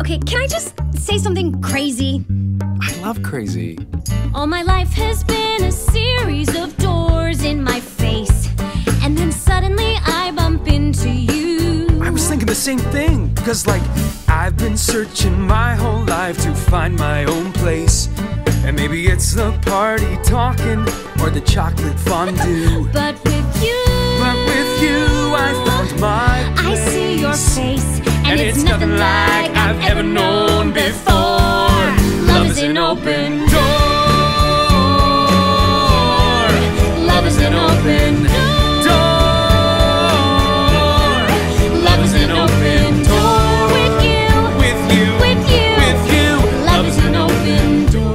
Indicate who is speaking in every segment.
Speaker 1: Okay, can I just say something crazy?
Speaker 2: I love crazy.
Speaker 1: All my life has been a series of doors in my face, and then suddenly I bump into you.
Speaker 2: I was thinking the same thing, because like, I've been searching my whole life to find my own place. And maybe it's the party talking, or the chocolate fondue.
Speaker 1: But with you
Speaker 2: I found my place.
Speaker 1: I see your face, and it's nothing like I've ever known before. Love is an open door. Love is an open door. Love is an open door. With you,
Speaker 2: With you,
Speaker 1: with you,
Speaker 2: with you.
Speaker 1: love is an open door.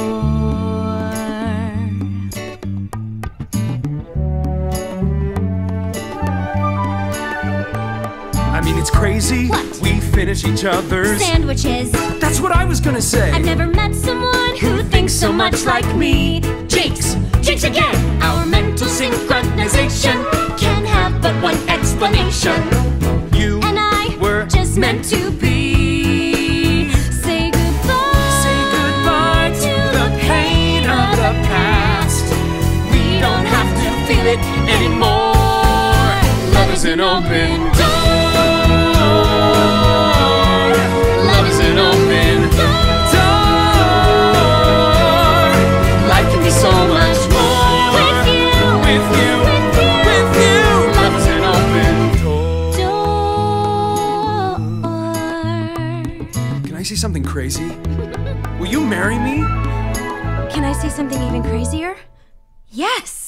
Speaker 2: I mean, it's crazy.
Speaker 1: What?
Speaker 2: We finish each other's
Speaker 1: Sandwiches.
Speaker 2: That's what I was gonna say.
Speaker 1: I've never met someone who thinks so much like me. Jinx, jinx again. Our mental synchronization can have but one explanation.
Speaker 2: You
Speaker 1: And I
Speaker 2: were
Speaker 1: just meant to be. Say goodbye.
Speaker 2: Say goodbye to the pain of the past.
Speaker 1: We don't have to feel it
Speaker 2: anymore.
Speaker 1: Love is an open door. Love is an open
Speaker 2: door.
Speaker 1: Life can be so much more with you.
Speaker 2: With you, with you.
Speaker 1: Love is an open door.
Speaker 2: Can I say something crazy? Will you marry me?
Speaker 1: Can I say something even crazier? Yes!